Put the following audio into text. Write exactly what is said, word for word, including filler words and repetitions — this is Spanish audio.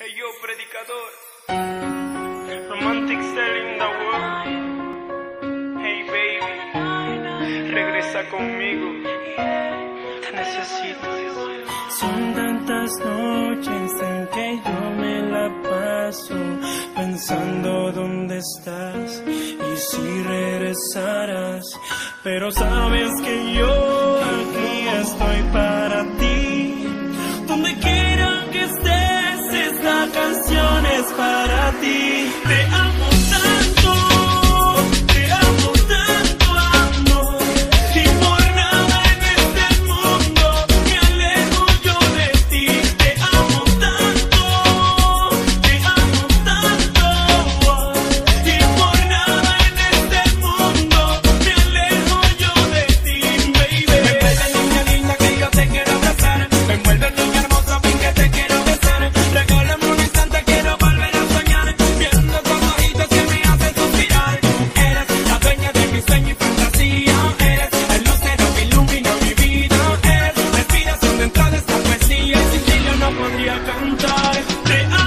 Hey yo, predicador, romantic style in the world. Hey baby, regresa conmigo, te necesito. Son tantas noches en que yo me la paso pensando dónde estás y si regresarás, pero sabes que yo aquí estoy para ti. Donde quiera que estés, esta canción es para ti. Te amo tanto, te amo tanto, amor, y por nada en este mundo me alejo yo de ti. Te amo tanto, te amo tanto, y por nada en este mundo me alejo yo de ti, baby. Me envuelve, niña linda, que yo te quiero abrazar. Me envuelve, niña hermosa, ven que te quiero besar. Regálame un instante, quiero volver a soñar, viendo tus ojitos que me hacen suspirar. Eres la dueña de mi sueño y fantasía. Eres el lucero que ilumina mi vida. Eres respiración dentro de esta poesía, y sin ti yo no podría cantar. Te